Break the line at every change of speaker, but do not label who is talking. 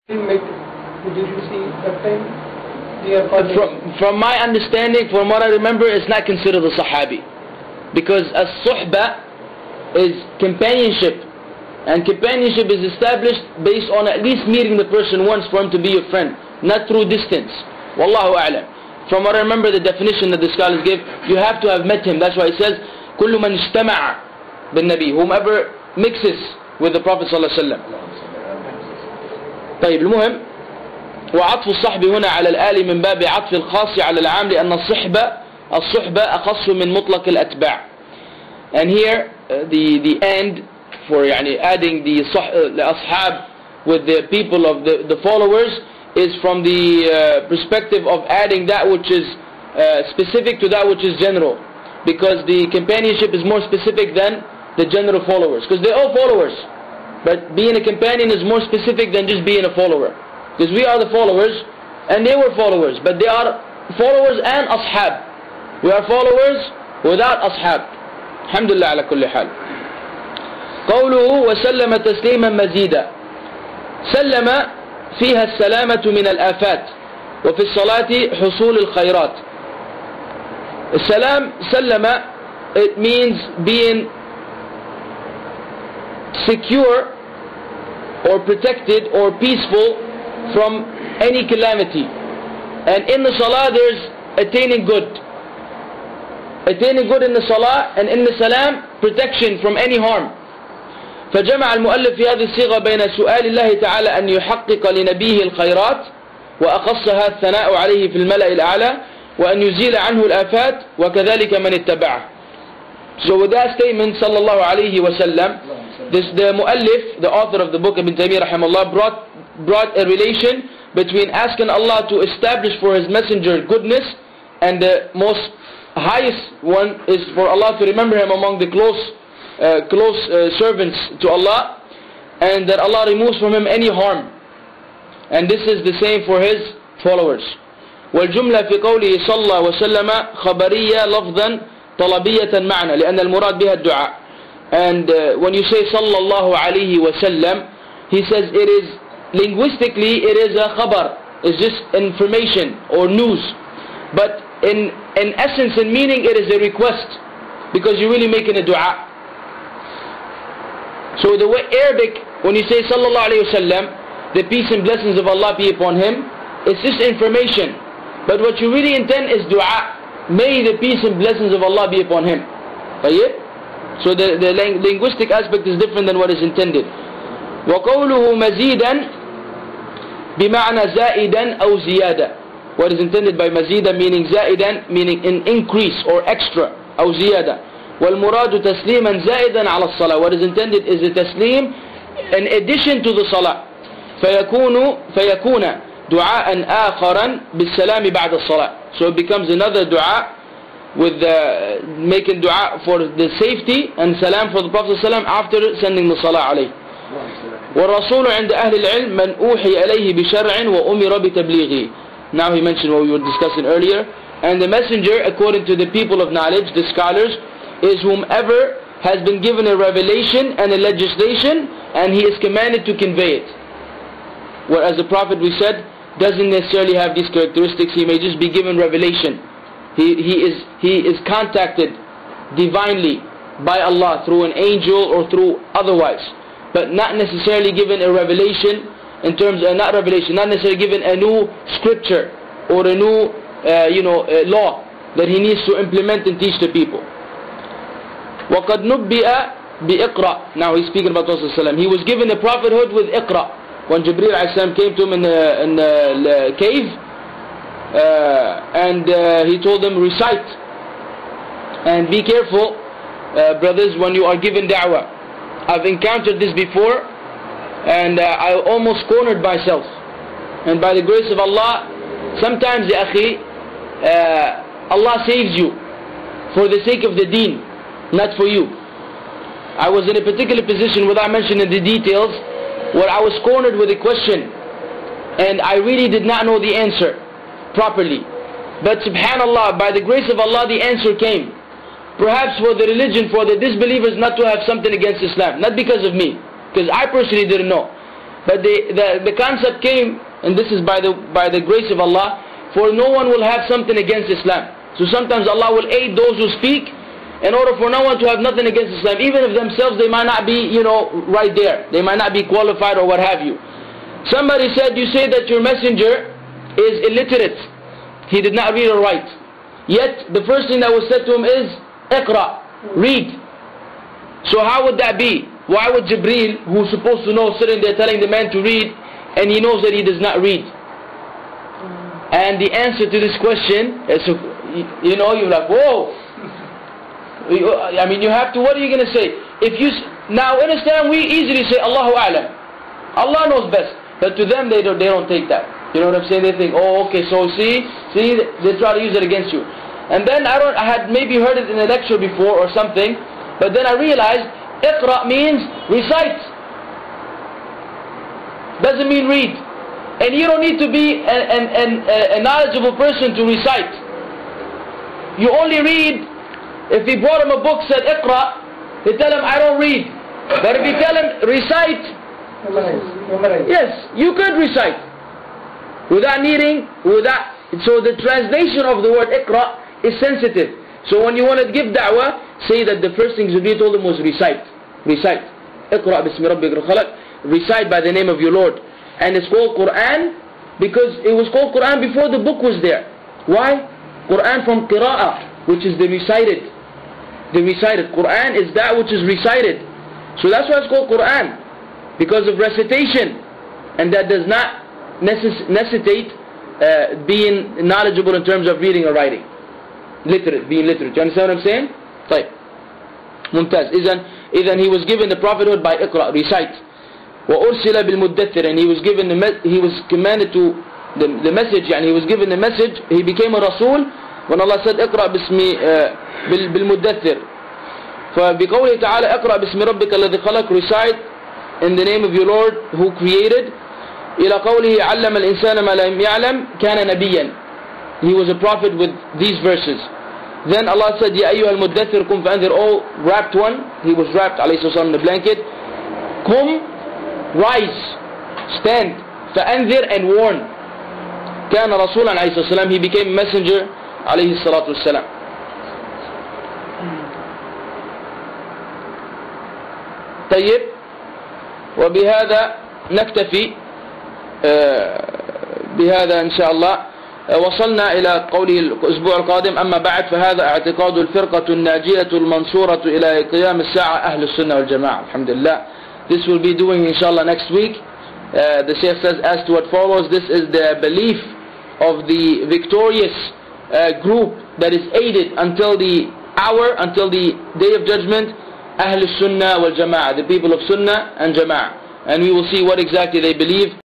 Did you see that time?
From my understanding, from what I remember, it's not considered a sahabi, because as-suhba is companionship, and companionship is established based on at least meeting the person once for him to be your friend, not through distance. Wallahu a'lam. From what I remember, the definition that the scholars give, you have to have met him. That's why it says كل من اجتمع بالنبي, whomever mixes with the Prophet صلى الله عليه وسلم. طيب المهم، وعطف الصحب هنا على الآل من باب عطف الخاص على العام، لأن الصحبة أخص من مطلق الأتباع. And here the end for adding the ashab with the people of the followers is from the perspective of adding that which is specific to that which is general, because the companionship is more specific than the general followers, because they're all followers, but being a companion is more specific than just being a follower, because we are the followers and they were followers, but they are followers and ashab. We are followers without ashab. Alhamdulillah ala kulli hal. قوله وسلم تسليما مزيدا. سلم فيها السلامة من الآفات، وفي الصلاة حصول الخيرات. السلام سلم, it means being secure or protected or peaceful from any calamity. And in the salah there's attaining good. Attaining good in the salah, and in the salam protection from any harm. فجمع المؤلف في هذه الصيغة بين سؤال الله تعالى أن يحقق لنبيه الخيرات، وأخصها الثناء عليه في الملأ الأعلى، وأن يزيل عنه الآفات، وكذلك من اتبعه. So with that statement, sallallahu alayhi wa sallam, the muallif, the author of the book, Ibn Taymiyyah rahimahullah, brought a relation between asking Allah to establish for His messenger goodness, and the most highest one is for Allah to remember him among the close servants to Allah, and that Allah removes from him any harm. And this is the same for His followers. والجملة في قوله صلى الله وسلم خبرية لفظا طلبية معنى، لأن المراد بها الدعاء. And when you say صلى الله عليه وسلم, he says it is linguistically it is a khabar, it's just information or news, but in essence and meaning it is a request, because you're really making a dua. So the way Arabic, when you say sallallahu alayhi wasallam, the peace and blessings of Allah be upon him, it's just information, but what you really intend is dua. May the peace and blessings of Allah be upon him. So the linguistic aspect is different than what is intended. وقوله مزيدا بمعنى زائدا أو زيادة. What is intended by مزيدا meaning زائدا, meaning an increase or extra, أو زيادة. والمراد تسليما زائدا على الصلاة. What is intended is a taslim in addition to the salah. فيكون دعاء آخرا بالسلام بعد الصلاة. So it becomes another dua with making dua for the safety and salam for the Prophet ﷺ after sending the salah عليه. والرسول عند أهل العلم من أوحي إليه بشرع وأمر بتبليغه. Now he mentioned what we were discussing earlier. And the messenger, according to the people of knowledge, the scholars, is whomever has been given a revelation and a legislation, and he is commanded to convey it. Whereas the Prophet, we said, doesn't necessarily have these characteristics. He may just be given revelation. He is contacted divinely by Allah through an angel or through otherwise, but not necessarily given a revelation in terms of, not necessarily given a new scripture or a new law that he needs to implement and teach the people. وَقَدْ نُبِّئَ بِإِقْرَأ. Now he's speaking about Prophet. He was given the prophethood with Iqra. When Jibreel ﷺ came to him in the cave, and he told him, recite. And be careful, brothers, when you are given da'wah. I've encountered this before, and I almost cornered myself. And by the grace of Allah, sometimes, ya akhi, Allah saves you for the sake of the deen, not for you. I was in a particular position, without mentioning the details, where I was cornered with a question, and I really did not know the answer properly. But subhanallah, by the grace of Allah, the answer came. Perhaps for the religion, for the disbelievers not to have something against Islam, not because of me, because I personally didn't know. But the concept came, and this is by the grace of Allah, for no one will have something against Islam. So sometimes Allah will aid those who speak in order for no one to have nothing against Islam. Even if themselves they might not be, right there. They might not be qualified or what have you. Somebody said, you say that your messenger is illiterate. He did not read or write. Yet the first thing that was said to him is, Iqra, read. So how would that be? Why would Jibreel, who's supposed to know, sitting there telling the man to read, and he knows that he does not read? And the answer to this question is, you're like, whoa. I mean, you have to, what are you going to say? Now in Islam we easily say, Allahu A'lam. Allah knows best. But to them they don't take that. You know what I'm saying? They think, oh, okay, so see, they try to use it against you. And then I had maybe heard it in a lecture before or something, but then I realized Iqra means recite. Doesn't mean read. And you don't need to be a knowledgeable person to recite. You only read if he brought him a book said Iqra, they tell him I don't read. But if you tell him recite, yes, you could recite. So the translation of the word Iqra is sensitive. So when you want to give da'wah, say that the first thing Jibreel told him was recite. Recite. Iqra bismi rabbikal khalaq. Recite by the name of your Lord. And it's called Quran because it was called Quran before the book was there. Why? Quran from qira'ah, which is the recited. The recited. Quran is that which is recited. So that's why it's called Quran. Because of recitation. And that does not necessitate being knowledgeable in terms of reading or writing. Literate, being literate. Do you understand what I'm saying? طيب. ممتاز. إذن he was given the prophethood by Iqra, recite. وأرسل بالمدثر, and he was commanded to the message, and he was given the message. He became a Rasul when Allah said اقرأ بالمدثر. فبقوله تعالى اقرأ باسم ربك الذي خلق, recite in the name of your Lord who created. إلى قوله علم الإنسان ما لم يعلم كان نبيا. He was a prophet with these verses. Then Allah said, يا أيها المدثر قم فأنذر. Oh, wrapped one. He was wrapped عليه الصلاة والسلام in the blanket. قم, rise, stand, فأنذر, and warn. كان رسولا عليه الصلاة والسلام. He became a messenger عليه الصلاة والسلام. طيب. وبهذا نكتفي بهذا إن شاء الله. وصلنا إلى قوله الأسبوع القادم. أما بعد فهذا اعتقاد الفرقة الناجية المنصورة إلى قيام الساعة أهل السنة والجماعة. الحمد لله. This will be doing inshallah next week. The Shaykh says as to what follows, this is the belief of the victorious group that is aided until the hour, until the day of judgment, Ahl Sunnah wal Jama'ah, the people of Sunnah and Jama'ah. And we will see what exactly they believe.